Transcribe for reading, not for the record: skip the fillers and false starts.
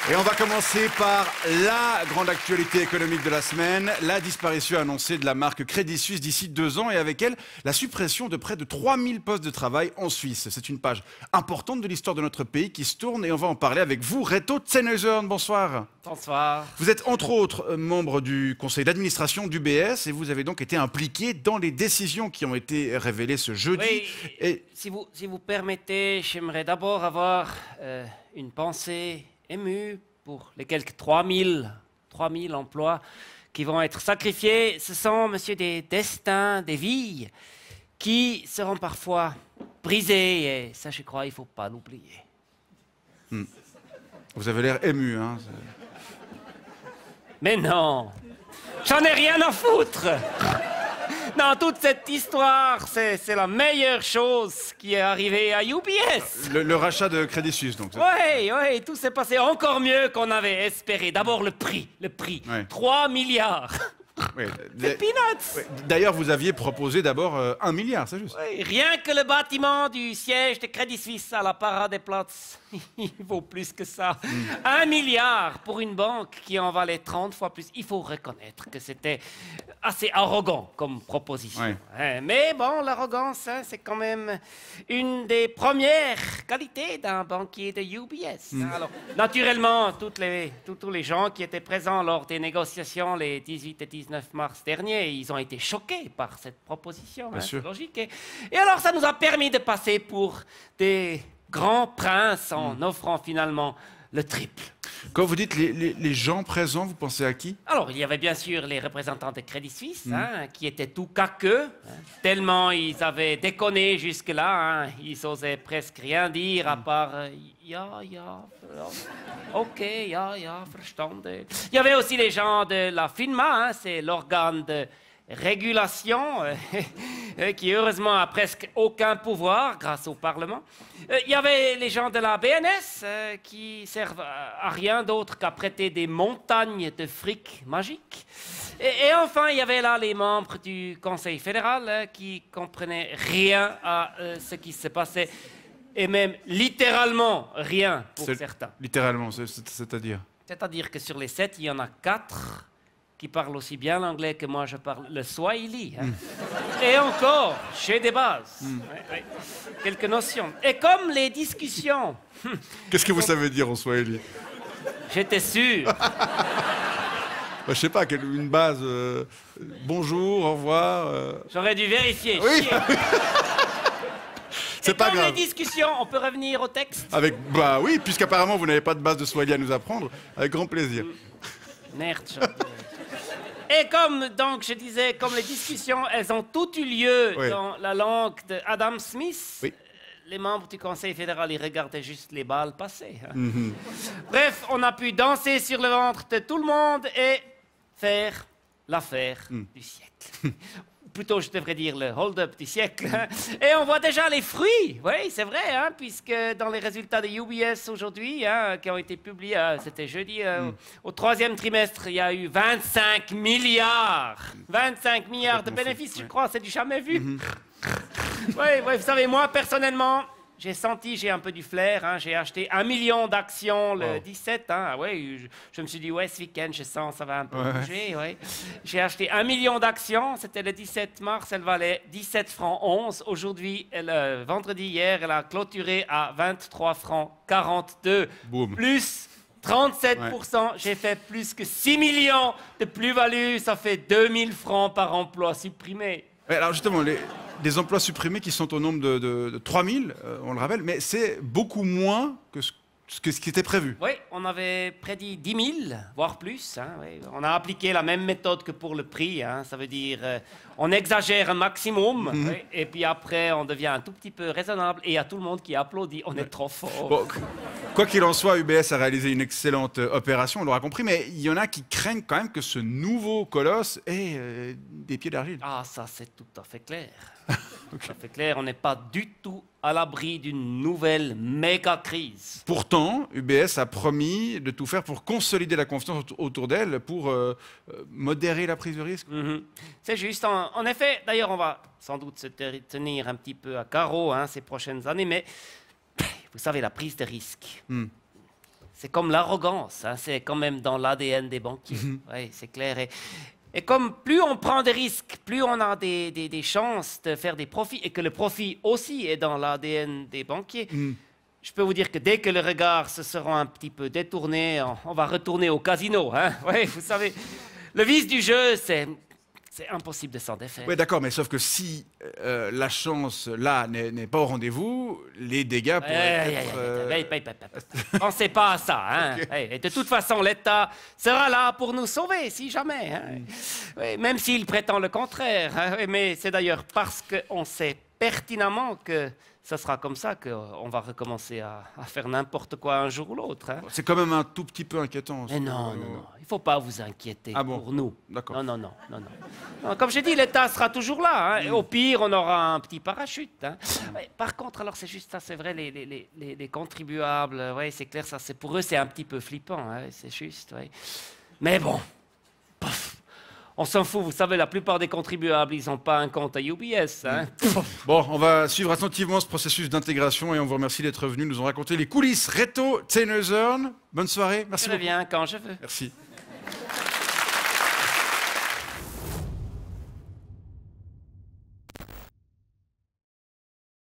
Et on va commencer par la grande actualité économique de la semaine, la disparition annoncée de la marque Crédit Suisse d'ici 2 ans et avec elle, la suppression de près de 3000 postes de travail en Suisse. C'est une page importante de l'histoire de notre pays qui se tourne et on va en parler avec vous, Reto Zennhausen. Bonsoir. Bonsoir. Vous êtes entre autres membre du conseil d'administration d'UBS et vous avez donc été impliqué dans les décisions qui ont été révélées ce jeudi. Oui, et... si vous permettez, j'aimerais d'abord avoir une pensée émue pour les quelques 3000 emplois qui vont être sacrifiés. Ce sont, monsieur, des destins, des vies qui seront parfois brisées et ça, je crois, il ne faut pas l'oublier. Vous avez l'air ému, hein. Mais non, j'en ai rien à foutre. Non, toute cette histoire, c'est la meilleure chose qui est arrivée à UBS. Le rachat de Crédit Suisse, donc. Oui, tout s'est passé encore mieux qu'on avait espéré. D'abord le prix. Ouais. 3 milliards. Oui. C'est peanuts. Oui. D'ailleurs, vous aviez proposé d'abord 1 milliard, c'est juste. Oui, rien que le bâtiment du siège de Crédit Suisse à la Paradeplatz, il vaut plus que ça. 1 milliard pour une banque qui en valait 30 fois plus. Il faut reconnaître que c'était assez arrogant comme proposition. Ouais. Mais bon, l'arrogance, hein, c'est quand même une des premières qualités d'un banquier de UBS. Alors, naturellement, tous les gens qui étaient présents lors des négociations les 18 et 19 mars dernier, ils ont été choqués par cette proposition. Bien sûr. C'est logique. Et alors, ça nous a permis de passer pour des grands princes en offrant finalement le triple. Quand vous dites les gens présents, vous pensez à qui? Alors, il y avait bien sûr les représentants de Crédit Suisse, qui étaient tout caqueux, tellement ils avaient déconné jusque-là, hein, ils osaient presque rien dire à part ok, verstanden. Il y avait aussi les gens de la FINMA, hein, c'est l'organe de régulation, qui heureusement a presque aucun pouvoir grâce au Parlement. Il y avait les gens de la BNS qui servent à rien d'autre qu'à prêter des montagnes de fric magique. Et enfin, il y avait là les membres du Conseil fédéral qui comprenaient rien à ce qui se passait, et même littéralement rien pour certains. Littéralement, c'est-à-dire? C'est-à-dire que sur les 7, il y en a 4 qui parle aussi bien l'anglais que moi je parle le swahili. Hein. Et encore, j'ai des bases. Ouais. Quelques notions. Et comme les discussions... Qu'est-ce que vous savez dire en swahili? J'étais sûr. Je sais pas, une base... bonjour, au revoir... J'aurais dû vérifier. Oui. C'est pas grave. Comme les discussions, on peut revenir au texte? Bah oui, puisqu'apparemment vous n'avez pas de base de swahili à nous apprendre, avec grand plaisir. Merde, Et comme, donc, je disais, comme les discussions, elles ont toutes eu lieu dans la langue de Adam Smith, les membres du Conseil fédéral, ils regardaient juste les balles passer. Hein. Bref, on a pu danser sur le ventre de tout le monde et faire l'affaire du siècle. Plutôt, je devrais dire le hold-up du siècle. Hein. Et on voit déjà les fruits. Oui, c'est vrai, hein, puisque dans les résultats de UBS aujourd'hui, hein, qui ont été publiés, c'était jeudi, au 3e trimestre, il y a eu 25 milliards. 25 milliards de bénéfices, je crois, c'est du jamais vu. Oui, vous savez, moi, personnellement, j'ai un peu du flair, hein, j'ai acheté 1 million d'actions le 17, hein, je me suis dit, ce week-end, je sens ça va un peu bouger, J'ai acheté 1 million d'actions, c'était le 17 mars, elle valait 17 francs 11. Aujourd'hui, vendredi hier, elle a clôturé à 23 francs 42, Boum. Plus 37%, j'ai fait plus que 6 millions de plus-value, ça fait 2000 francs par emploi supprimé. Alors justement, des emplois supprimés qui sont au nombre de 3000, on le rappelle, mais c'est beaucoup moins que ce qui était prévu. Oui, on avait prédit 10 000, voire plus. Hein, On a appliqué la même méthode que pour le prix. Hein, ça veut dire on exagère un maximum et puis après on devient un tout petit peu raisonnable et il y a tout le monde qui applaudit. On est trop fort. Bon, quoi qu'il en soit, UBS a réalisé une excellente opération, on l'aura compris, mais il y en a qui craignent quand même que ce nouveau colosse ait des pieds d'argile. Ah, ça c'est tout à fait clair. Tout à fait clair, on n'est pas du tout à l'abri d'une nouvelle méga crise. Pourtant, UBS a promis de tout faire pour consolider la confiance autour d'elle, pour modérer la prise de risque. C'est juste, en effet, d'ailleurs on va sans doute se tenir un petit peu à carreau ces prochaines années, mais vous savez, la prise de risque, c'est comme l'arrogance, hein, c'est quand même dans l'ADN des banquiers. Oui, c'est clair. Et comme plus on prend des risques, plus on a des chances de faire des profits, et que le profit aussi est dans l'ADN des banquiers, je peux vous dire que dès que le regard se sera un petit peu détourné, on va retourner au casino. Hein. Oui, vous savez, le vice du jeu, c'est impossible de s'en défaire. Oui, d'accord, mais sauf que si la chance, là, n'est pas au rendez-vous, les dégâts pourraient être... Pensez pas à ça. Hein. Okay. Et de toute façon, l'État sera là pour nous sauver, si jamais. Hein. Oui, même s'il prétend le contraire. Hein. Mais c'est d'ailleurs parce qu'on sait pertinemment que ça sera comme ça qu'on va recommencer à faire n'importe quoi un jour ou l'autre. Hein. C'est quand même un tout petit peu inquiétant. Mais non, il ne faut pas vous inquiéter pour nous. D'accord. Non. Comme j'ai dit, l'État sera toujours là. Hein. Et au pire, on aura un petit parachute. Hein. Par contre, alors c'est juste ça, c'est vrai, les contribuables, ouais, c'est clair, ça, pour eux, c'est un petit peu flippant. Hein, c'est juste, ouais. Mais bon, on s'en fout, vous savez, la plupart des contribuables, ils n'ont pas un compte à UBS. Hein. Bon, on va suivre attentivement ce processus d'intégration et on vous remercie d'être venu nous en raconter les coulisses. Reto Tenneuzern, bonne soirée, merci beaucoup. Je reviens quand je veux. Merci.